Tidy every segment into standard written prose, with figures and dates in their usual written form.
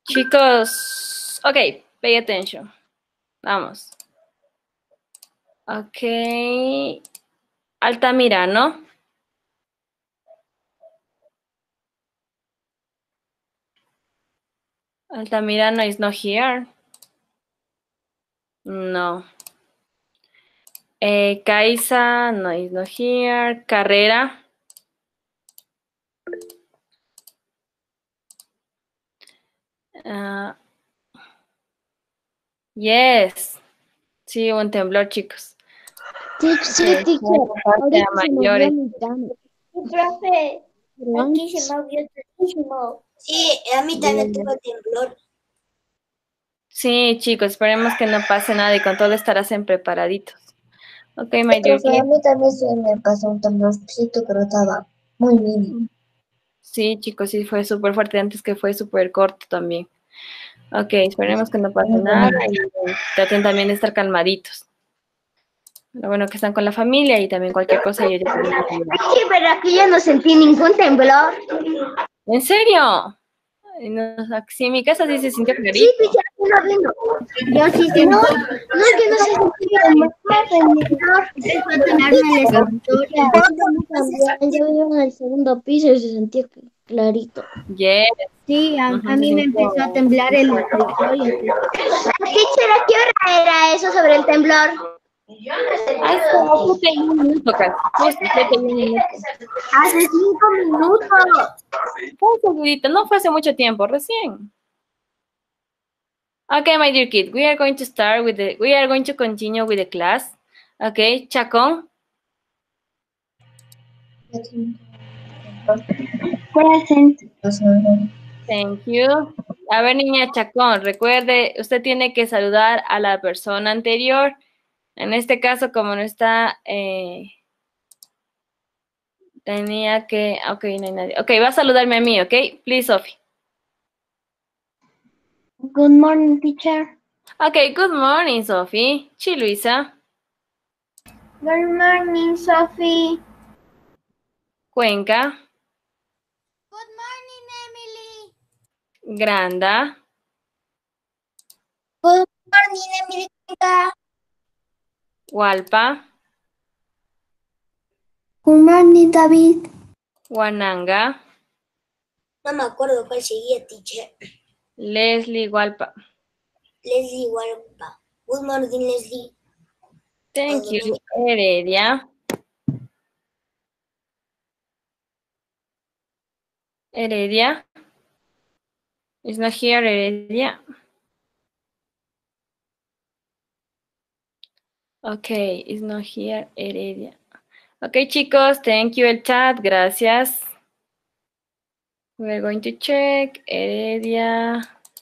Chicos, ok, pay attention. Vamos. Ok. Altamirano. Altamirano is not here. No. Kaisa, no, is not here. Carrera. Yes. Sí, un temblor, chicos. Sí, teacher. Ahorita se mayores. movió mi cama. Profe, ¿Perdón? aquí se movió muchísimo. Sí, a mí también tuvo temblor. Sí, chicos, esperemos que no pase nada y con todo estarán preparaditos. Ok, my dear Profe, a kid. mí también se me pasó un temblorcito, pero estaba muy mínimo. Sí, chicos, sí fue súper fuerte antes que fue súper corto también. Ok, esperemos que no pase nada y traten también de estar calmaditos. Lo bueno que están con la familia y también cualquier cosa yo ya puedo ayudar. Sí, pero aquí yo no sentí ningún temblor. ¿En serio? No, sí, en mi casa sí se sintió Sí, clarito. teacher, aquí no vino. Yo sí sentí. No, es que no se sentía temblor. Empezó a temblarme el escritorio. Yo vivo en el segundo piso y se sentía clarito. Yes. Sí, a mí me empezó a temblar el escritorio. Teacher, ¿a qué hora era eso sobre el temblor? Hace 7 minutos casi. Justo 7 minutos. Hace 5 minutos. Un segundito, no fue hace mucho tiempo, recién. Okay, my dear kid, we are going to continue with the class. Okay, Chacón. Present. Thank you. A ver, niña Chacón, recuerde, usted tiene que saludar a la persona anterior. En este caso, como no está, tenía que, ok, no hay nadie. Ok, va a saludarme a mí, ok? Please, Sophie. Good morning, teacher. Ok, good morning, Sophie. Sí, Luisa. Good morning, Sophie. Cuenca. Good morning, Emily. Granda. Good morning, Emily. Hualpa. Good morning, David. Huananga. No me acuerdo cuál seguía, teacher. Leslie Hualpa. Leslie Walpa. Good morning, Leslie. Thank you. Heredia. Heredia. Is not here, Heredia. Okay, is not here, Heredia. Ok, chicos, thank you el chat, gracias. We're going to check. Heredia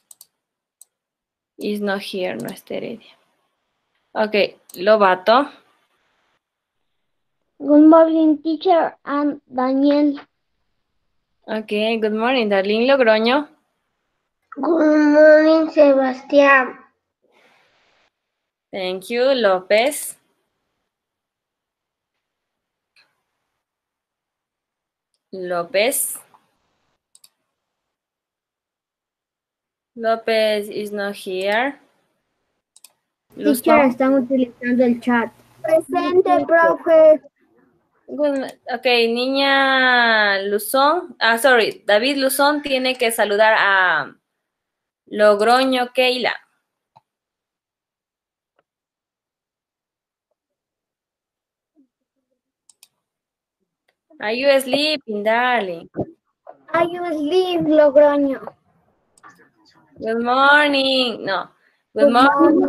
is not here, no está Heredia. Ok, Lobato. Good morning, teacher and Daniel. Ok, good morning, Darlene Logroño. Good morning, Sebastián. Thank you, López. López. López is not here. Teacher, Luzón. están utilizando el chat. Presente, profe. Ok, niña Luzón. Sorry, David Luzón tiene que saludar a Logroño Keila. Are you sleeping, darling? Are you asleep, Logroño? Good morning. No. Good morning.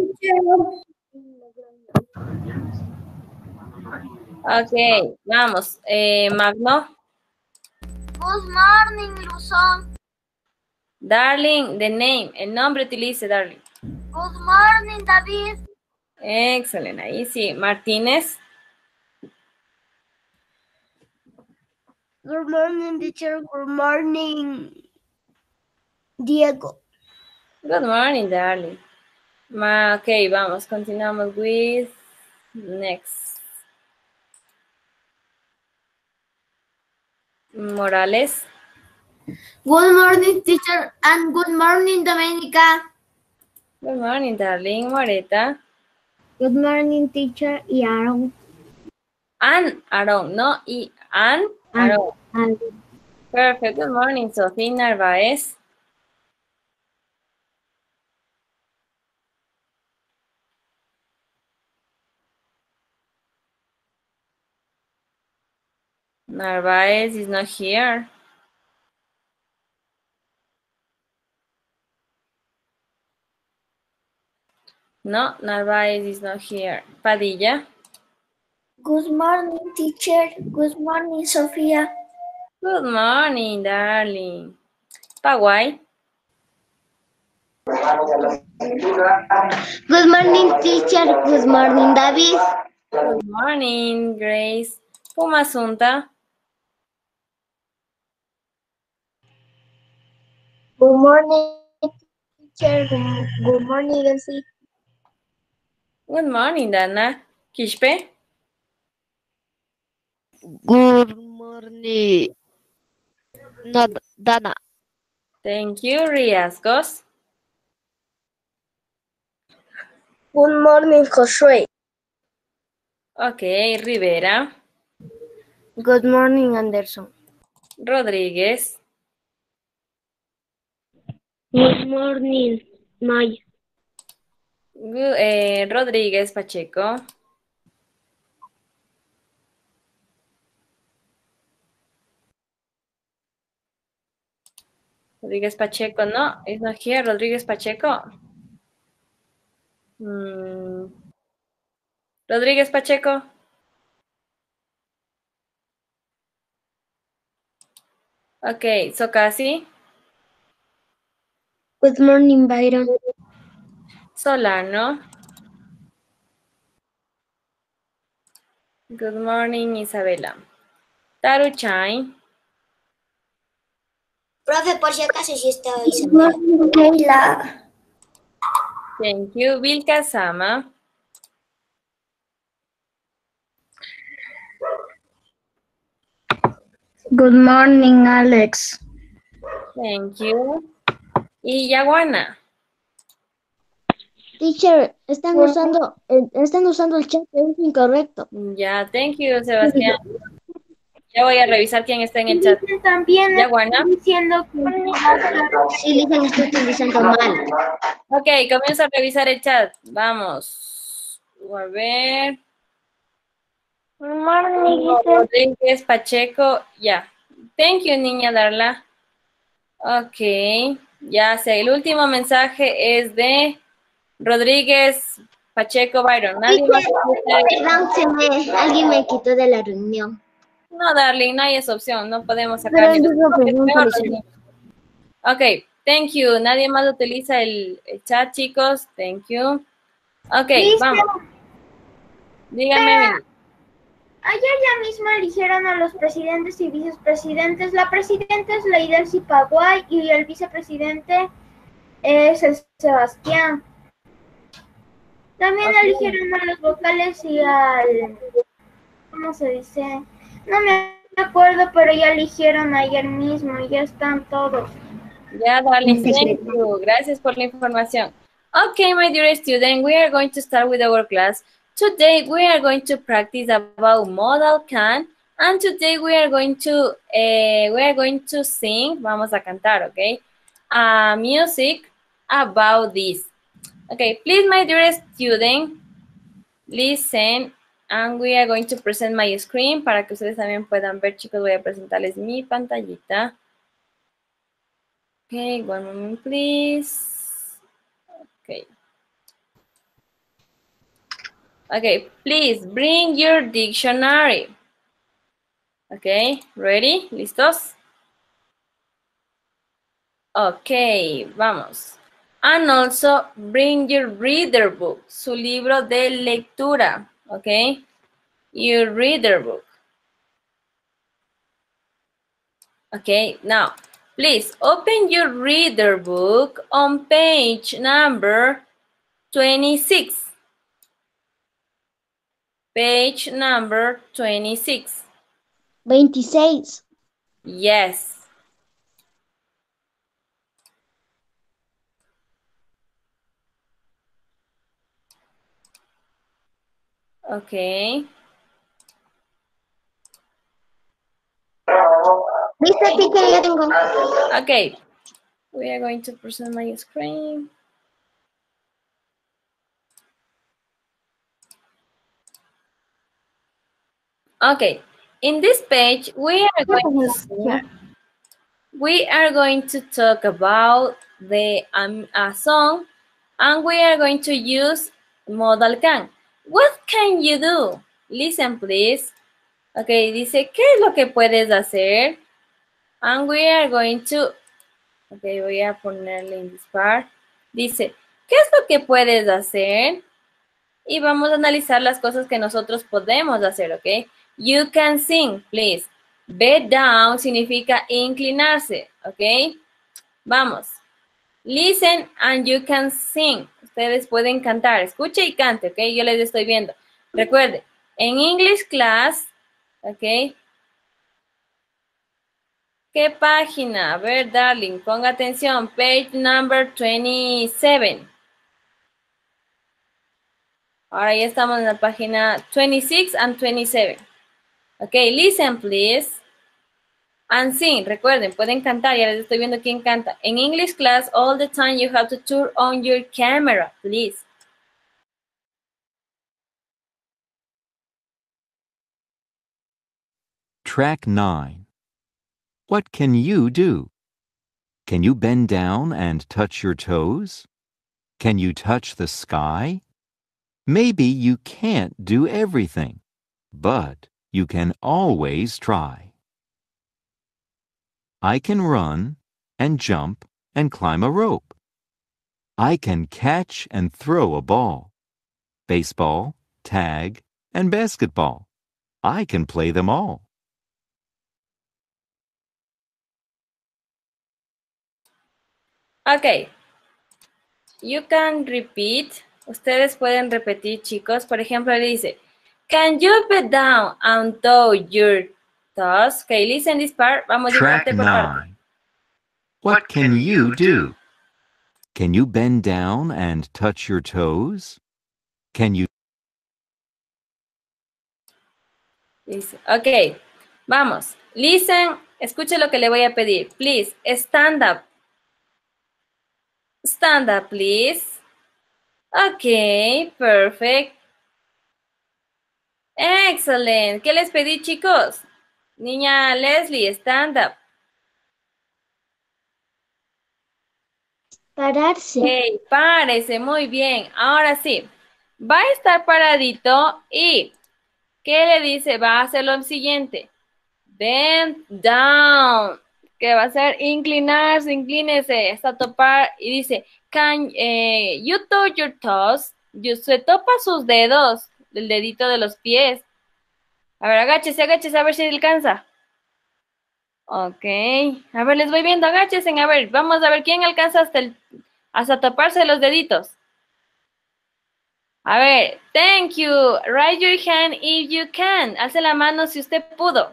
Ok, vamos. Magno. Good morning, Luzón. Darling, the name. El nombre utilice, darling. Good morning, David. Excelente. Ahí sí. Martínez. Good morning, teacher. Good morning, Diego. Good morning, darling. Ok, vamos. Continuamos with next. Morales. Good morning, teacher, and good morning, Domenica. Good morning, darling. Moreta. Good morning, teacher, y Aaron. And Aaron, no, and Aaron. And Perfect. Good morning, Sophie Narváez. Narváez is not here. No, Narváez is not here. Padilla. good morning, teacher. Good morning, Sofía. Good morning, darling. Paguay. Good morning, teacher. Good morning, David. Good morning, Grace. Pumasunta. Good morning, teacher. Good morning, Elsie. Good morning, Dana. Kishpe. Good morning, Dana. Thank you, Riascos. Good morning, Josué. Okay, Rivera. Good morning, Anderson. Rodríguez. Good morning, Maya. Rodríguez Pacheco. Rodríguez Pacheco, no, it's not here. Rodríguez Pacheco. Rodríguez Pacheco. Okay, so casi. Good morning, Byron. Solano. Good morning, Isabela. Taruchay. Profe, por si acaso sí está Isabela. Good morning, Kayla. Thank you. Vilca Sama. Good morning, Alex. Thank you. Y Yaguana. Teacher, están usando el chat, es incorrecto. Ya, thank you, Sebastián. Ya voy a revisar quién está en el chat. También Yaguana. diciendo que sí, dicen que estoy utilizando mal. Ok, comienzo a revisar el chat. Vamos. A ver. Rodríguez Pacheco. Ya. Thank you, niña Darla. Ok. Ya sé. El último mensaje es de Rodríguez Pacheco Byron. ¿Nadie más? Perdón, alguien me quitó de la reunión. No, darling, no hay esa opción. No podemos sacar ni Ok, thank you. Nadie más utiliza el chat, chicos. Thank you. Ok, vamos. Dígame, Emily. Ayer ya mismo eligieron a los presidentes y vicepresidentes. La presidenta es Leidelsi Paguay y el vicepresidente es el Sebastián. También eligieron a los vocales y al... ¿Cómo se dice? No me acuerdo, pero ya eligieron ayer mismo y ya están todos. Ya, darling, thank you. Gracias por la información. Okay, my dear student, we are going to start with our class. Today, we are going to practice about modal can, and today we are going to sing, vamos a cantar, okay, music about this. Okay, please, my dear student, listen, and we are going to present my screen para que ustedes también puedan ver, chicos. Voy a presentarles mi pantallita. Okay, one moment, please. Okay. Okay, please bring your dictionary. Okay, ready? ¿Listos? Okay, vamos. And also bring your reader book, su libro de lectura. Okay, your reader book. Okay, now, please open your reader book on page number 26. Page number 26. 26. Yes. Okay. Listo, teacher, ya tengo. Okay. We are going to present my screen. Okay. In this page, we are going to talk about the a song, and we are going to use modal can. What can you do? Listen, please. Okay, dice, ¿qué es lo que puedes hacer? And we are going to, okay, voy a ponerle en this part. Dice, ¿qué es lo que puedes hacer? Y vamos a analizar las cosas que nosotros podemos hacer, ¿ok? You can sing, please. Bend down significa inclinarse, ¿ok? Vamos. Listen and you can sing. Ustedes pueden cantar. Escuche y cante, ¿ok? Yo les estoy viendo. Recuerde, en English class, ¿ok? ¿Qué página? A ver, darling, ponga atención. Page number 27. Ahora ya estamos en la página 26 and 27. Ok, listen, please. And sing. Recuerden, pueden cantar. Ya les estoy viendo quién canta. En English class, all the time you have to turn on your camera, please. Track 9. What can you do? Can you bend down and touch your toes? Can you touch the sky? Maybe you can't do everything, but you can always try. I can run and jump and climb a rope. I can catch and throw a ball. Baseball, tag, and basketball. I can play them all. Ok. You can repeat. Ustedes pueden repetir, chicos. Por ejemplo, le dice, can you bend down and touch your toes? Ok, listen this part. Vamos a Track parte por parte. 9. What can you do? Can you bend down and touch your toes? Can you... Dice, ok, vamos. Listen, escuche lo que le voy a pedir. Please, stand up. Stand up, please. Ok, perfect. Excellent. ¿Qué les pedí, chicos? Niña Leslie, stand up. Pararse. Ok, párese, muy bien. Ahora sí, va a estar paradito y ¿qué le dice? Va a hacer lo siguiente. Bend down. Que va a ser inclinarse, inclínese, hasta topar. Y dice, can you touch your toes? Se topa sus dedos, el dedito de los pies. A ver, agáchese, agáchese, a ver si alcanza. Ok. A ver, les voy viendo, agáchese. A ver, vamos a ver quién alcanza hasta toparse los deditos. A ver, thank you. Raise your hand if you can. Alce la mano si usted pudo.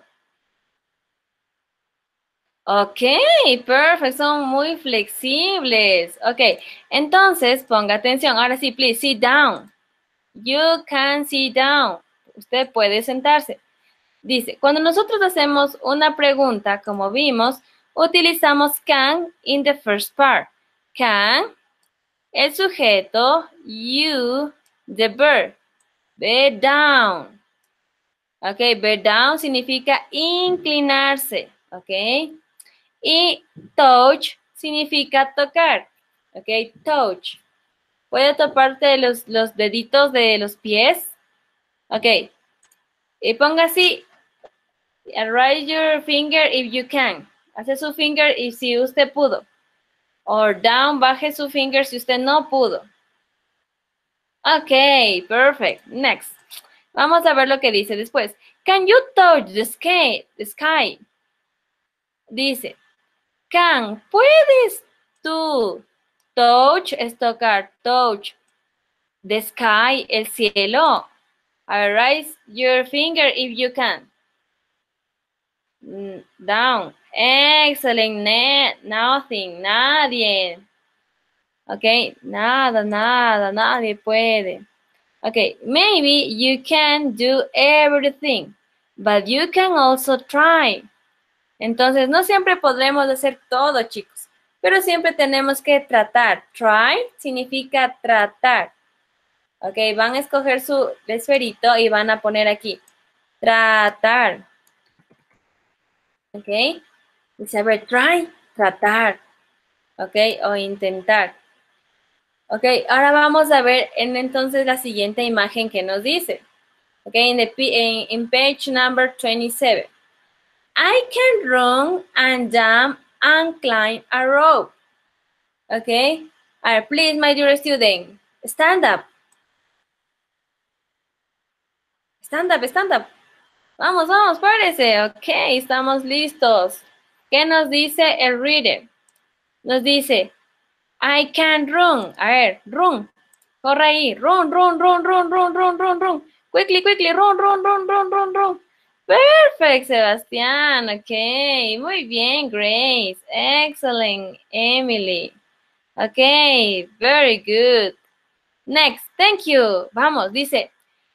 Ok, perfecto, son muy flexibles. Ok, entonces ponga atención. Ahora sí, please, sit down. You can sit down. Usted puede sentarse. Dice, cuando nosotros hacemos una pregunta, como vimos, utilizamos can in the first part. Can, el sujeto, you, the verb. Bend down. Ok, bend down significa inclinarse. Ok. Y touch significa tocar. Ok, touch. ¿Puede toparte los deditos de los pies? Ok. Y ponga así. Raise your finger if you can. Hace su finger y si usted pudo. Or down, baje su finger si usted no pudo. Ok, perfect. Next. Vamos a ver lo que dice después. Can you touch the sky? Dice, can, ¿puedes tú? Touch es tocar, touch. The sky, el cielo. Raise your finger if you can. Down. Excellent. Nothing. Nadie. Ok, nada, nadie puede. Okay, maybe you can do everything, but you can also try. Entonces, no siempre podremos hacer todo, chicos, pero siempre tenemos que tratar. Try significa tratar. Ok, van a escoger su esferito y van a poner aquí. Tratar. Ok, dice, a ver, try, tratar. Ok, o intentar. Ok, ahora vamos a ver entonces la siguiente imagen que nos dice. Ok, in page number 27. I can run and jump and climb a rope. Okay, please, my dear student, stand up. Stand up, stand up. Vamos, vamos, párese. Ok, estamos listos. ¿Qué nos dice el reader? Nos dice, I can run. A ver, run. Corre ahí. Run, run, run, run, run, run, run, run. Quickly, quickly. Run, run, run, run, run, run. Perfect, Sebastián. Ok, muy bien, Grace. Excellent, Emily. Ok, very good. Next, thank you. Vamos, dice,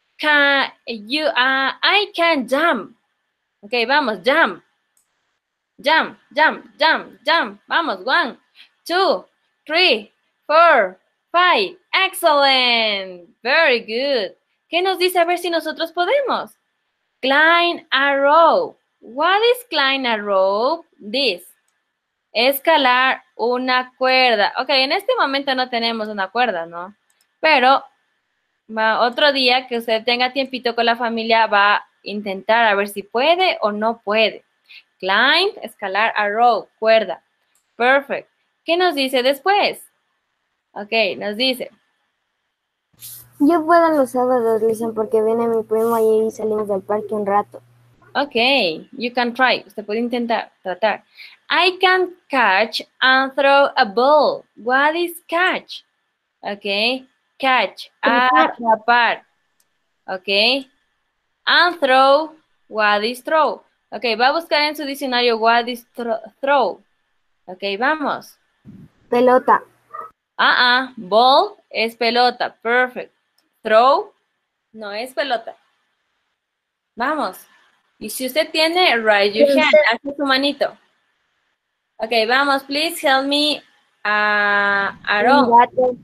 I can jump. Ok, vamos, jump. Jump, jump, jump, jump. Vamos, 1, 2, 3, 4, 5. Excellent. Very good. ¿Qué nos dice? A ver si nosotros podemos. Climb a rope. What is climb a rope? This. Escalar una cuerda. Ok, en este momento no tenemos una cuerda, ¿no? Pero otro día que usted tenga tiempito con la familia va a intentar a ver si puede o no puede. Climb, escalar a rope, cuerda. Perfect. ¿Qué nos dice después? Ok, nos dice. Yo puedo los sábados, Lisa, porque viene mi primo y salimos del parque un rato. Ok, you can try. Usted puede intentar, tratar. I can catch and throw a ball. What is catch? Ok, catch, atrapar. Ok, and throw, what is throw? Ok, va a buscar en su diccionario what is throw. Ok, vamos. Pelota. Ball es pelota. Perfect. Throw no es pelota. Vamos. Y si usted tiene, raise your hand. Hace su manito. Ok, vamos. Please help me, Aaron.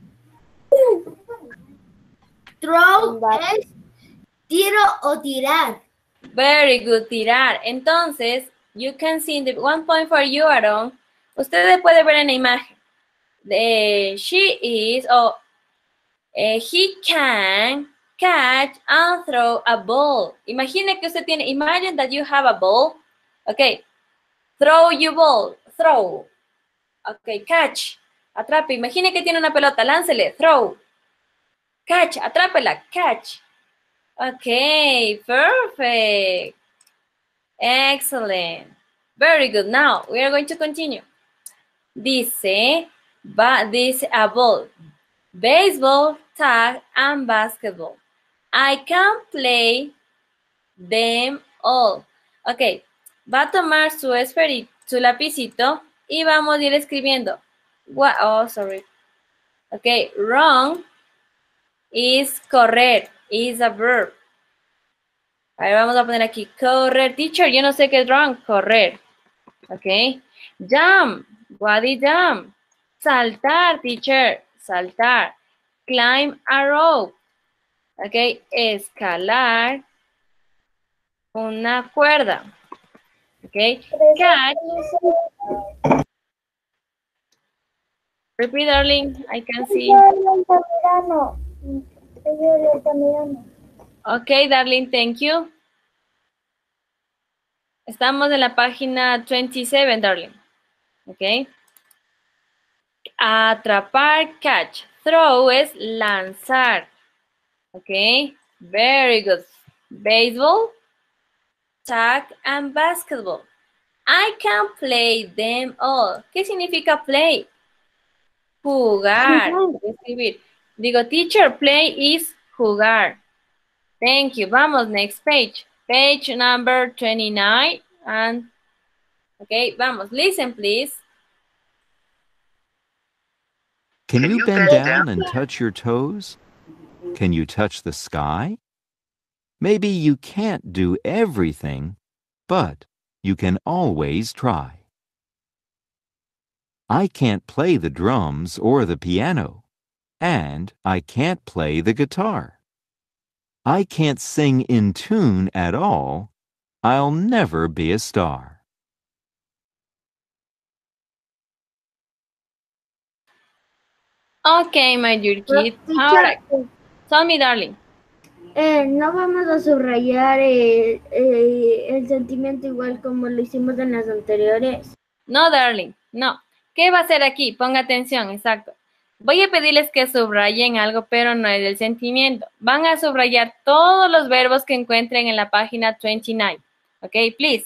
Throw es tiro o tirar. Very good, tirar. Entonces, you can see the 1 point for you, Aaron. Usted puede ver en la imagen. She is, he can catch and throw a ball. Imagine que usted tiene, imagine that you have a ball. Okay, throw your ball, throw. Okay, catch, atrape. Imagine que tiene una pelota, láncele, throw. Catch, atrápela, catch. Okay, perfect. Excellent. Very good. Now, we are going to continue. Dice, a ball. Baseball, tag, and basketball. I can play them all. Ok, va a tomar su esferito, su lapicito y vamos a ir escribiendo. Sorry. Ok, run is correr, is a verb. A ver, vamos a poner aquí, correr. Teacher, yo no sé qué es run, correr. Ok, jump, what is jump? Saltar, teacher, saltar. Climb a rope. Ok, escalar una cuerda. Ok, catch. Repeat, darling, I can see. Ok, darling, thank you. Estamos en la página 27, darling. Ok. Atrapar, catch. Throw es lanzar. Ok, very good. Baseball, tag, and basketball. I can play them all. ¿Qué significa play? Jugar. Escribir. Digo, teacher, play is jugar. Thank you. Vamos, next page. Page number 29. And, okay, vamos. Listen, please. Can you bend down and touch your toes? Can you touch the sky? Maybe you can't do everything, but you can always try. I can't play the drums or the piano, and I can't play the guitar. I can't sing in tune at all. I'll never be a star. Okay, my dear kid. Teacher, All right. Tell me, darling. no vamos a subrayar el sentimiento igual como lo hicimos en las anteriores. No, darling, no. ¿Qué va a hacer aquí? Ponga atención, exacto. Voy a pedirles que subrayen algo, pero no es del sentimiento. Van a subrayar todos los verbos que encuentren en la página 29. Ok, please.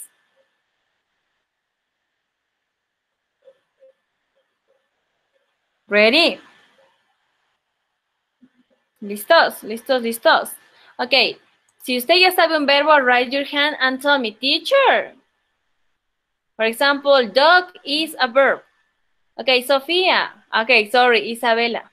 Ready? ¿Listos? ¿Listos? ¿Listos? Ok. Si usted ya sabe un verbo, raise your hand and tell me, teacher. For example, dog is a verb. Okay, Sofía. Okay, sorry, Isabela.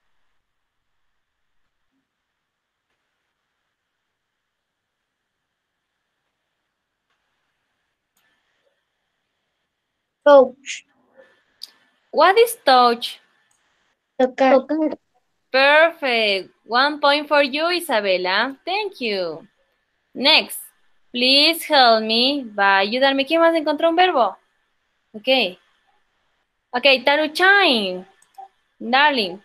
Touch. What is touch? Tocar. Perfect. 1 point for you, Isabela. Thank you. Next. Please help me. Va a ayudarme. ¿Quién más encontró un verbo? Ok. Ok, Taruchain. Darling.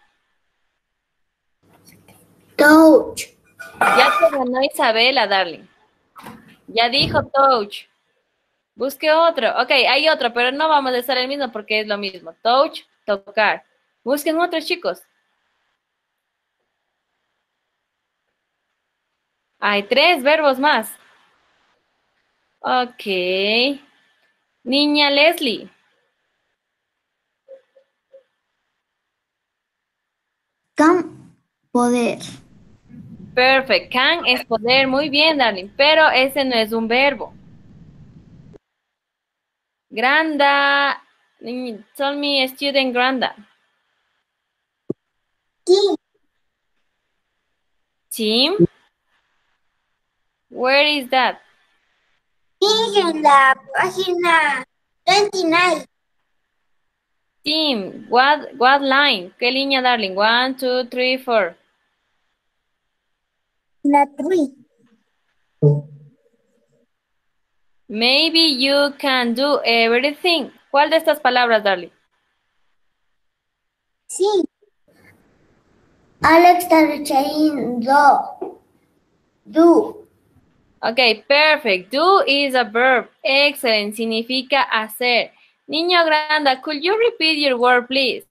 Touch. Ya te ganó Isabela, darling. Ya dijo touch. Busque otro. Ok, hay otro, pero no vamos a usar el mismo porque es lo mismo. Touch, tocar. Busquen otros, chicos. Hay 3 verbos más. Ok. Niña Leslie. Can. Poder. Perfect. Can es poder. Muy bien, darling. Pero ese no es un verbo. Granda. Tell me, student Granda. Team. Team. Where is that? En la página 29. Team. What line? ¿Qué línea, darling? 1, 2, 3, 4. La 3. Maybe you can do everything. ¿Cuál de estas palabras, darling? Sí. Alex Taruchain. Do. Ok, perfect. Do is a verb. Excellent. Significa hacer. Niño Granda, could you repeat your word, please?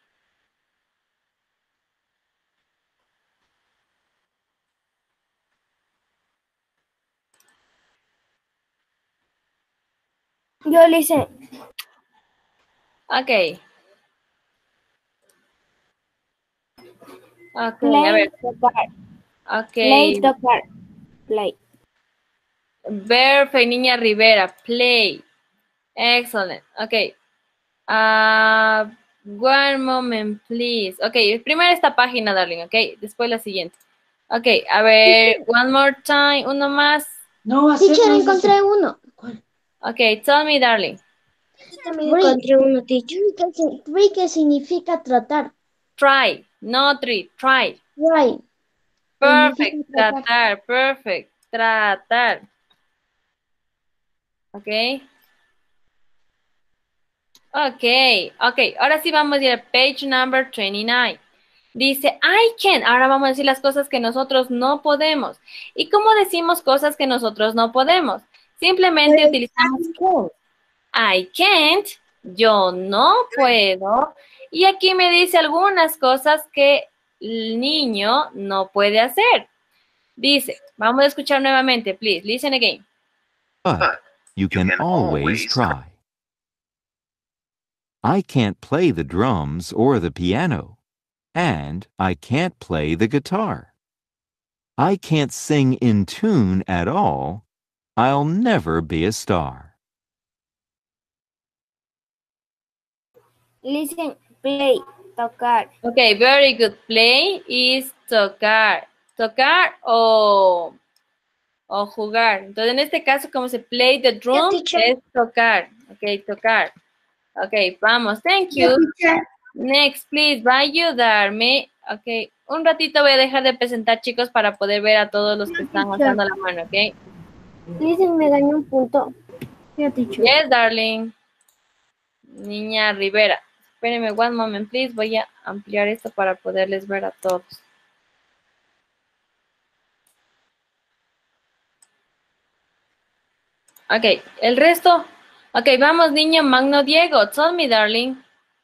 Yo le hice Ok. Ok, a play, ver. tocar. Ok. Play, tocar. Play. Perfect, Niña Rivera. Play. Excellent. Ok. One moment, please. Ok, primero esta página, darling, ok. Después la siguiente. Ok, a ver, one more time, uno más. No, teacher, encontré uno. Ok, tell me, darling. También encontré uno, teacher. Free, que significa tratar. Try, no treat, try. Right. Perfect, Significa tratar. tratar, perfect, tratar. Ok. Ok, ok. Ahora sí vamos a ir a page number 29. Dice, I can. Ahora vamos a decir las cosas que nosotros no podemos. ¿Y cómo decimos cosas que nosotros no podemos? Simplemente utilizamos can. I can't. Yo no puedo. Y aquí me dice algunas cosas que el niño no puede hacer. Dice, vamos a escuchar nuevamente, please. Listen again. But you can always try. I can't play the drums or the piano, and I can't play the guitar. I can't sing in tune at all. I'll never be a star. Listen, play, tocar. Okay, very good. Play is tocar. ¿Tocar o jugar? Entonces, en este caso, como se play the drum, es tocar. Ok, tocar. Ok, vamos. Thank you. Next, please, va a ayudarme. Ok, un ratito voy a dejar de presentar, chicos, para poder ver a todos los que están alzando la mano, ok? Listen, me gané un punto. Yes, darling. Niña Rivera. Espérenme one moment, please. Voy a ampliar esto para poderles ver a todos. Ok, el resto. Ok, vamos, niño Magno Diego. Tell me, darling.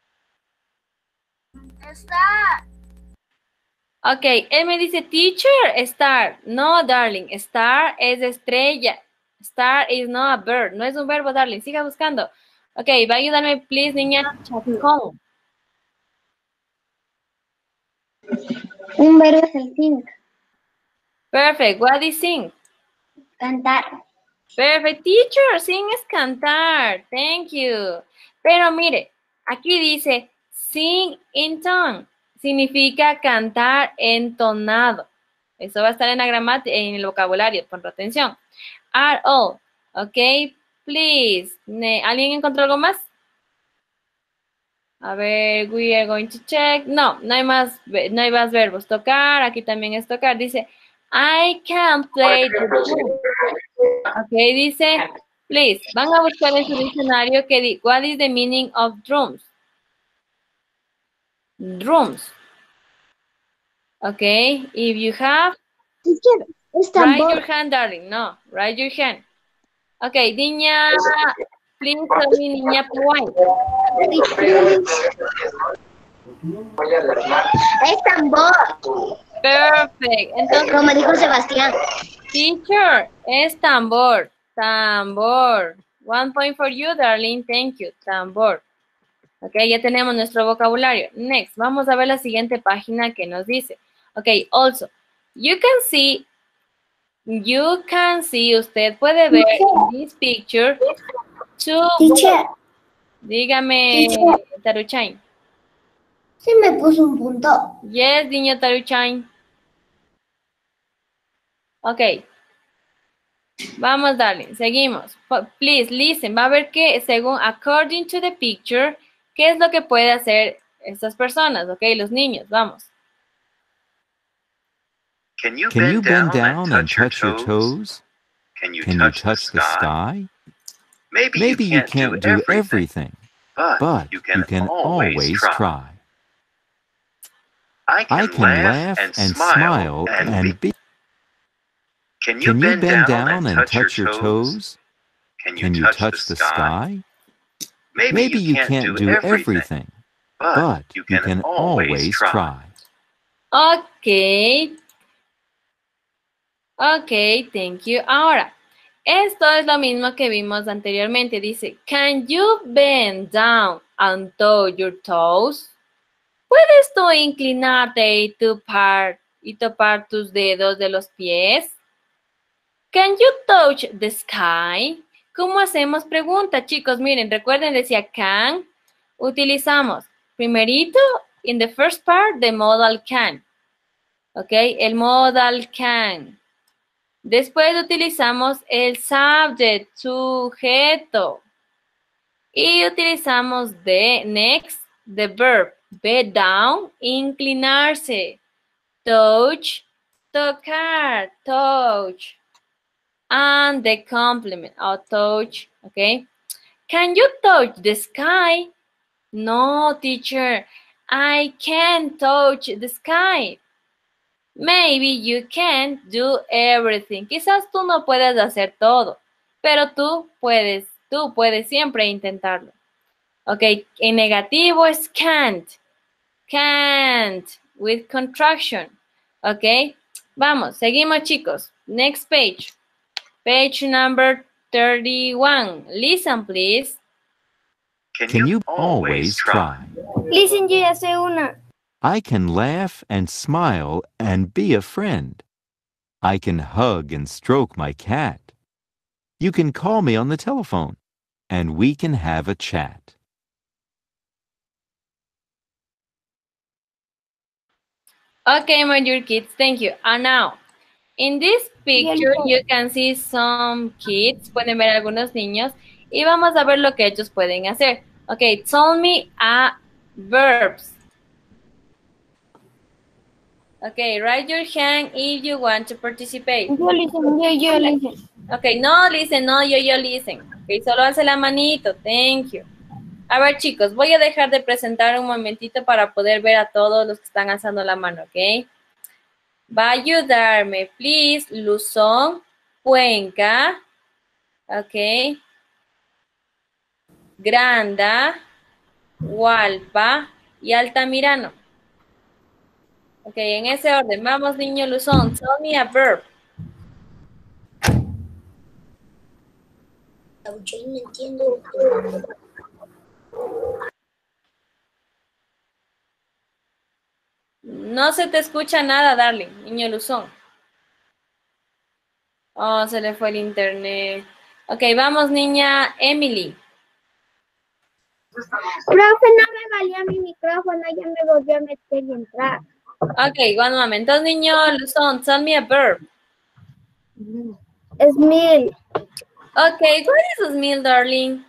Está. Ok, él me dice, teacher, star. No, darling, star es estrella. Star is not a verb. No es un verbo, darling. Siga buscando. Ok, va a ayudarme, please, niña Chacón. Un verbo es el sing. Perfect. What is sing? Cantar. Perfect. Teacher, sing es cantar. Thank you. Pero mire, aquí dice sing in tone. Significa cantar entonado. Eso va a estar en la gramática, en el vocabulario. Pon atención. Are all. Ok, please. ¿Alguien encontró algo más? A ver, we are going to check. No, no hay más verbos. Tocar, aquí también es tocar. Dice, I can play the drum. Ok, dice, please, van a buscar en su diccionario que dice, what is the meaning of drums? Drums. Ok, if you have, Teacher, es raise tambor. your hand, darling. No, raise your hand. Ok, niña, please tell me, niña Puay. Es tambor. Perfect. Entonces, Como dijo Sebastián. teacher, es tambor. Tambor. 1 point for you, darling. Thank you. Tambor. Ok, ya tenemos nuestro vocabulario. Next, vamos a ver la siguiente página que nos dice. Ok, also, you can see, usted puede ver in this picture two. Teacher, Dígame, Taruchain. sí me puso un punto. Yes, niño Taruchain. Ok. Vamos, darling, seguimos. Please, listen. Va a ver que, según, according to the picture, ¿qué es lo que puede hacer estas personas? Ok, los niños, vamos. Can you bend down and touch your toes? Can you touch the sky? Maybe you can't do everything, but you can always try. I can laugh and smile and be. Can you bend down and touch your toes? Can you touch the sky? Maybe you can't do everything, but you can always try. Ok. Ok, thank you. Ahora, esto es lo mismo que vimos anteriormente. Dice, can you bend down and touch your toes? ¿Puedes tú inclinarte y topar tus dedos de los pies? Can you touch the sky? ¿Cómo hacemos pregunta, chicos? Miren, recuerden, decía can. Utilizamos primerito, in the first part, the modal can. ¿Ok? El modal can. Después utilizamos el subject, sujeto. Y utilizamos next, the verb, bend down, inclinarse. Touch, tocar, touch. And the complement, touch, okay? Can you touch the sky? No, teacher, I can't touch the sky. Maybe you can't do everything. Quizás tú no puedes hacer todo, pero tú puedes siempre intentarlo. Ok, en negativo es can't. Can't, with contraction. Ok, vamos, seguimos, chicos. Next page. Page number 31. Listen, please. Can you always try? Listen, yo ya sé una. I can laugh and smile and be a friend. I can hug and stroke my cat. You can call me on the telephone, and we can have a chat. Okay, my dear kids, thank you. And now, in this picture, you can see some kids. Pueden ver algunos niños. Y vamos a ver lo que ellos pueden hacer. Okay, tell me verbs. Okay, raise your hand if you want to participate. Yo listen. Okay, no listen, no, yo listen. Okay, solo alce la manito. Thank you. A ver, chicos, voy a dejar de presentar un momentito para poder ver a todos los que están alzando la mano, ¿ok? Va a ayudarme, please, Luzón, Cuenca, ok. Granda, Hualpa y Altamirano. Ok, en ese orden. Vamos, niño Luzón. Tell me a verb. Yo no entiendo. No se te escucha nada, darling, niño Luzón. Oh, se le fue el internet. Ok, vamos, niña Emily. Profe, no me valía mi micrófono, ya me volvió a meter y entrar. Ok, one moment. Entonces, niño Luzón, tell me a verb. Smil. Okay, what is a smell, darling?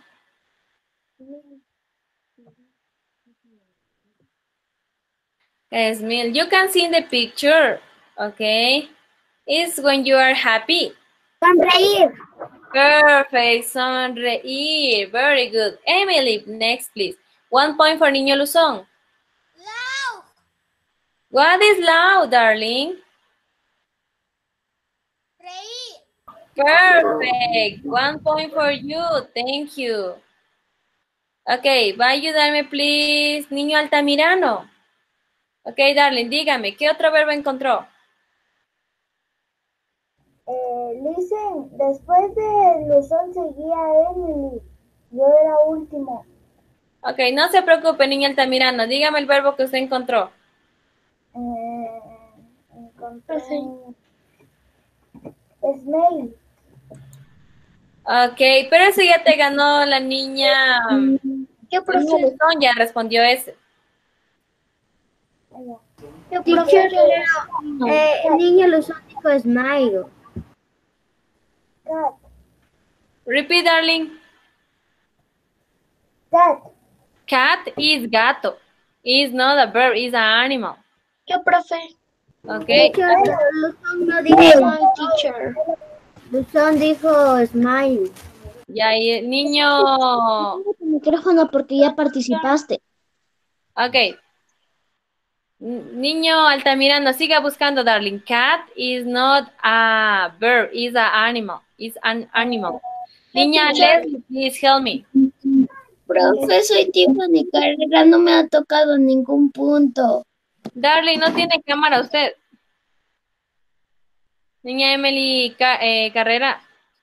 A smell. You can see in the picture, okay? It's when you are happy. Sonreír. Perfect. Sonreír. Very good. Emily, next, please. 1 point for Niño Luzón. Loud. What is loud, darling? Reír. Perfect. 1 point for you. Thank you. Okay, va a ayudarme, please, Niño Altamirano. Ok, darling, dígame, ¿qué otro verbo encontró? Listen, después de Luzón seguía Emily. Yo era último. Ok, no se preocupe, niña Altamirano. Dígame el verbo que usted encontró. Encontré Smell. Ok, pero ese ya te ganó la niña. ¿Qué Niña Luzón ya respondió ese. El niño Luzón dijo Smile. Cat. Repeat, darling. Cat. Cat is gato. Is not a verb, is an animal. ¿Qué, profe? Ok. Luzón no dijo my teacher. Luzón dijo Smile. Ya, y el niño. Tu micrófono porque ya participaste. Ok. Niño Altamirano, siga buscando, darling. Cat is not a verb, is an animal. Is an animal. Niña Leslie, please help me. Profe, soy Tiffany Carrera, no me ha tocado ningún punto. Darling, no tiene cámara usted. Niña Emily Carrera.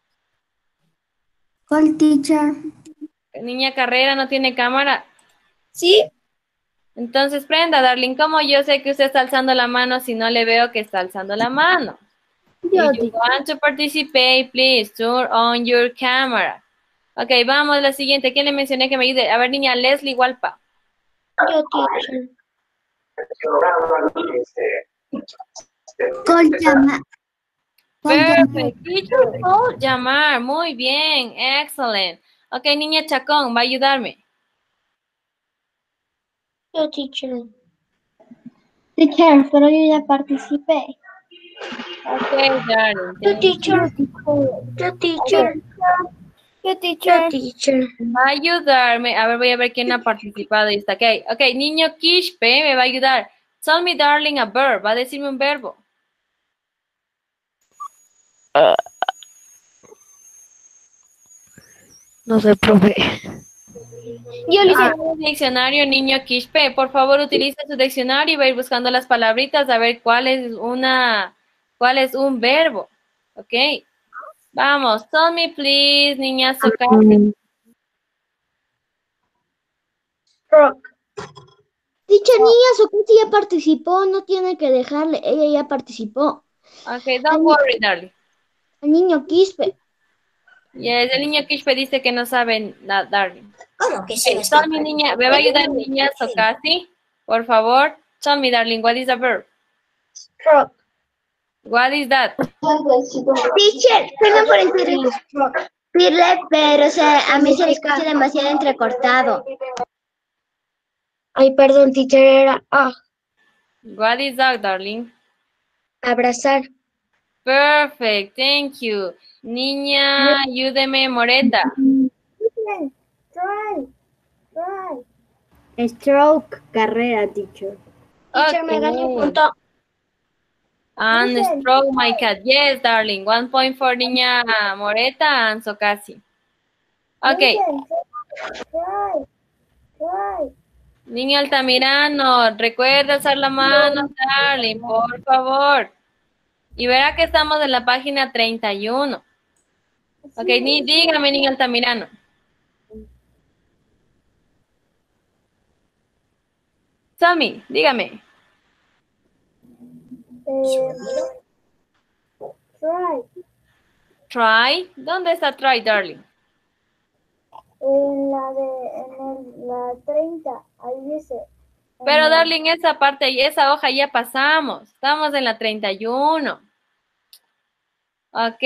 ¿Cuál teacher? Niña Carrera no tiene cámara. Sí. Entonces prenda, darling. ¿Cómo yo sé que usted está alzando la mano si no le veo que está alzando la mano? If you want to participate, please turn on your camera. Ok, vamos a la siguiente. ¿Quién le mencioné que me ayude? A ver, niña Leslie Hualpa. Yo, teacher. Call llamar. Perfect. Teacher, call llamar. Muy bien. Excellent. Ok, niña Chacón, va a ayudarme. Yo, teacher. Teacher, pero yo ya participé. Ok, darling. Yo, teacher. Yo, teacher. Yo, teacher. Va a ayudarme. A ver, voy a ver quién ha participado y está. Ok, niño Quispe me va a ayudar. Tell me, darling, a verb. Va a decirme un verbo. No sé, profe. Yo le hice. Diccionario, niño Quispe. Por favor, utilice su diccionario y va a ir buscando las palabritas a ver cuál es un verbo. Ok. Vamos. Tell me, please, niña Socati. Rock. Dicha niña, Socati ya participó, no tiene que dejarle, ella ya participó. Ok, don't worry, darling. El niño Quispe. Yes, el niño Quispe dice que no sabe nada, darling. ¿Cómo que Okay, tell me, niña, me va a ayudar niña Socati. Por favor, tell me, darling, what is a verb? Stroke. What is that? Teacher, perdón por interrumpirle, pero a mí se le escucha demasiado entrecortado. Ay, perdón, teacher, era What is that, darling? abrazar. Perfect, thank you. Niña, ayúdeme, Moreta. Stroke, carrera, teacher. Teacher, me ganó un punto. And stroke my cat. Yes, darling. 1 point for Niña Moreta and Socasi. Okay. Niña Altamirano, recuerda alzar la mano, darling, por favor. Y verá que estamos en la página 31. Ok, dígame, Niña Altamirano. Tommy, dígame. Try. ¿Dónde está try, darling? En la 30, ahí dice. Pero, darling, esa parte y esa hoja ya pasamos. Estamos en la 31. Ok.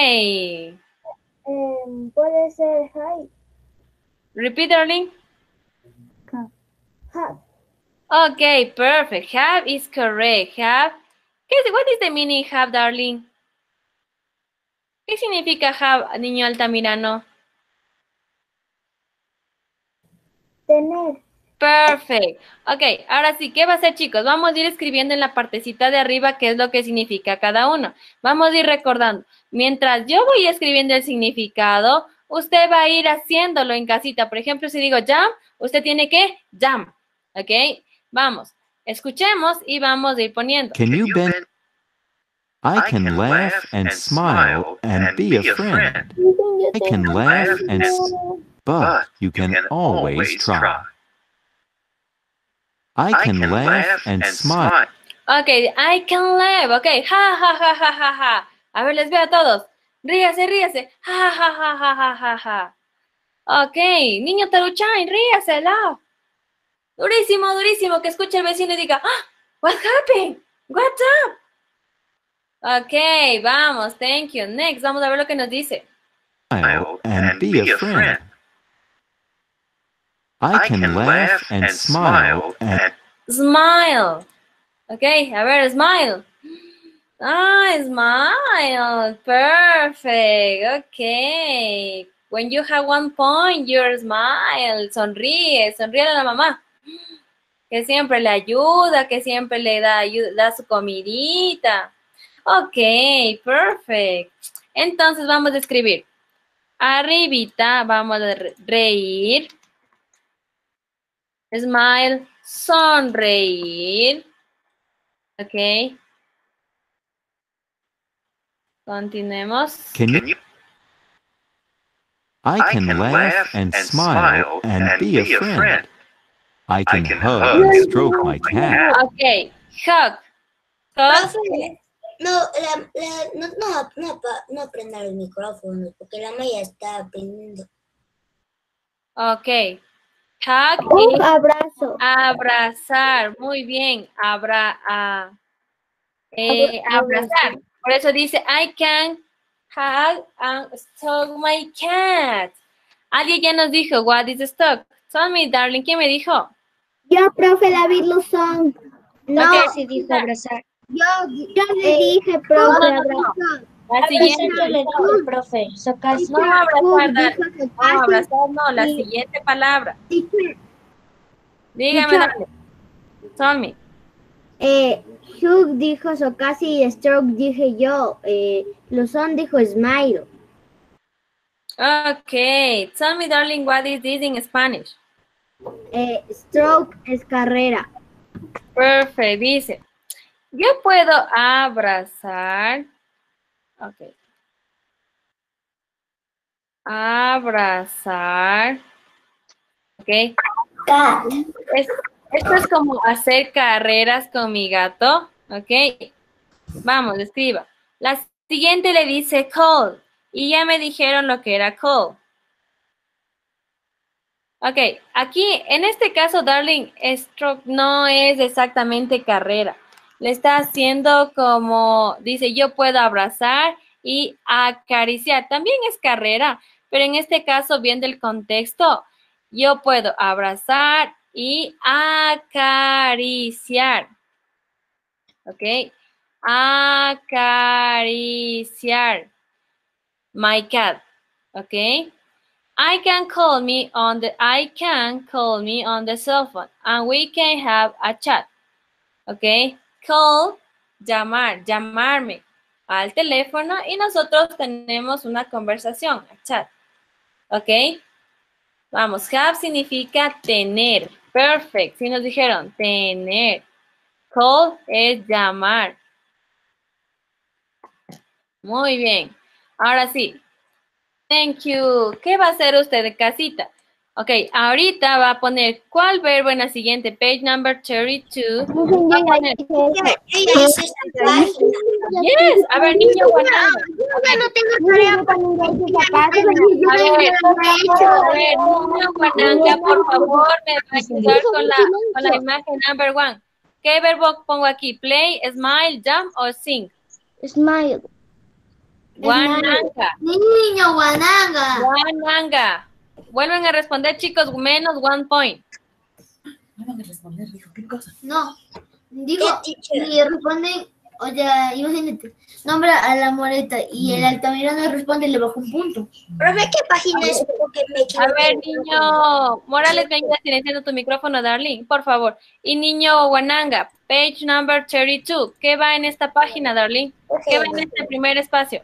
Puede ser hi. Repeat, darling. Have. Okay, perfect. Have is correct. Have. What is the meaning have, darling? ¿Qué significa have, niño Altamirano? Tener. Perfect. Ok, ahora sí, ¿qué va a hacer, chicos? Vamos a ir escribiendo en la partecita de arriba qué es lo que significa cada uno. Vamos a ir recordando. Mientras yo voy escribiendo el significado, usted va a ir haciéndolo en casita. Por ejemplo, si digo jump, usted tiene que jump. Ok, vamos. Escuchemos y vamos a ir poniendo. Can you bend? I can laugh and smile and be a friend. I can laugh and but you can always try. I can laugh and smile. Ok, I can laugh. Ok, ja, ja, ja, ja, ja, ja. A ver, les veo a todos. Ríase, ríase. Ja, ja, ja, ja, ja, ja, ja. Ok, niño Taruchan, ríase, laugh. Durísimo, durísimo, que escuche el vecino y diga, ah, what happened? What's up? Ok, vamos, thank you. Next, vamos a ver lo que nos dice. Smile and be a friend. I can laugh and smile and Smile. Ok, a ver, smile. Ah, smile. Perfect. Ok. When you have 1 point, you smile. Sonríe, sonríe a la mamá. Que siempre le ayuda, que siempre le da su comidita. Ok, perfect. Entonces vamos a escribir. Arribita vamos a reír. Smile, sonreír. Ok. Continuemos. I can laugh and smile and be a friend. I can hug and stroke my cat. Ok, hug. Hug. No prenda el micrófono porque la Maya está aprendiendo. Ok. Hug Un y abrazo. abrazar. Muy bien. Abrazar. Por eso dice, I can hug and stroke my cat. Alguien ya nos dijo, what is stroke? Tell me, darling, ¿quién me dijo? Yo, profe David Luzón. No, Ok. sí dijo abrazar. Yo le dije, profe, abrazar. La siguiente. profe. No, abrazar, darling. No, abrazar, no, la siguiente palabra. Dígame, darling. Tell me. Hugh dijo Socasi y Stroke dije yo. Luzón dijo Smile. Okay. Tell me, darling, what is this in Spanish? Stroke es carrera. Perfect. Dice, yo puedo abrazar. Ok. Abrazar. Ok. Esto es como hacer carreras con mi gato. Ok. Vamos, escriba. La siguiente le dice call. Y ya me dijeron lo que era call. Ok. Aquí, en este caso, darling, stroke no es exactamente carrera. Le está haciendo como, dice, yo puedo abrazar y acariciar. También es carrera, pero en este caso, viendo el contexto, yo puedo abrazar y acariciar. ¿Ok? Acariciar. My cat. ¿Ok? I can call me on the cell phone and we can have a chat. ¿Ok? Call, llamar, llamarme al teléfono y nosotros tenemos una conversación, a chat. ¿Ok? Vamos, have significa tener. Perfect. Si nos dijeron tener. Call es llamar. Muy bien. Ahora sí. Thank you. ¿Qué va a hacer usted de casita? Ok, ahorita va a poner ¿cuál verbo en la siguiente? Page number 32. Va a poner, yes. A ver, niño Guananga. Yo no tengo tarea para A ver, niño Guananga, por favor, me va a ayudar con la imagen number 1. ¿Qué verbo pongo aquí? Play, smile, jump o sing? Smile. Guananga. Niño, Guananga. Guananga. Vuelven a responder, chicos, menos 1 point. No van a responder, dijo, ¿qué cosa? No, digo, si responden, o sea, imagínate, nombra a la Moreta y el Altamirano responde y le baja un punto. Profe, ¿qué página es? Porque me A equivoqué. ver, niño Morales, venga silenciando tu micrófono, darling, por favor. Y niño Guananga, page number 32. ¿Qué va en esta página, darling? ¿Qué va en este primer espacio?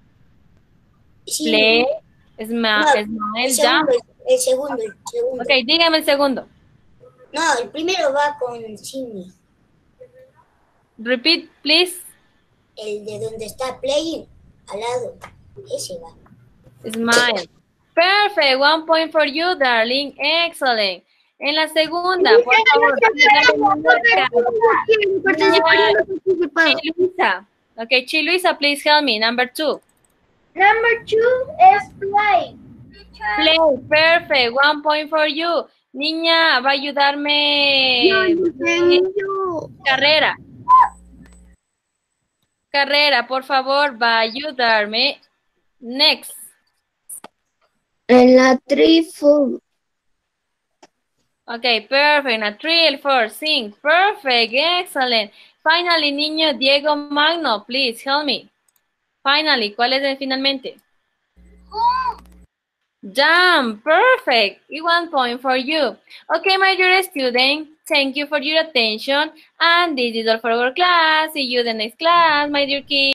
Play, smile, jump. El segundo. Ok, dígame el segundo. No, el primero va con Simi. Repeat, please. El de donde está playing, al lado. Ese va. Smile. Perfect. 1 point for you, darling. Excellent. En la segunda, por favor. Chiluisa. Okay, Chiluisa, please help me. Number 2. Number 2 es play. Play. Perfect. 1 point for you. Niña, va a ayudarme. Carrera. Carrera, por favor, va a ayudarme. Next. En la trifle. Okay, perfect. En la 3, el 4, sing. Perfect. Excellent. Finally, niño Diego Magno, please help me. Finally, ¿cuál es el finalmente? Jump. Perfect. 1 point for you. Okay, my dear student, thank you for your attention. And this is all for our class. See you the next class, my dear kids.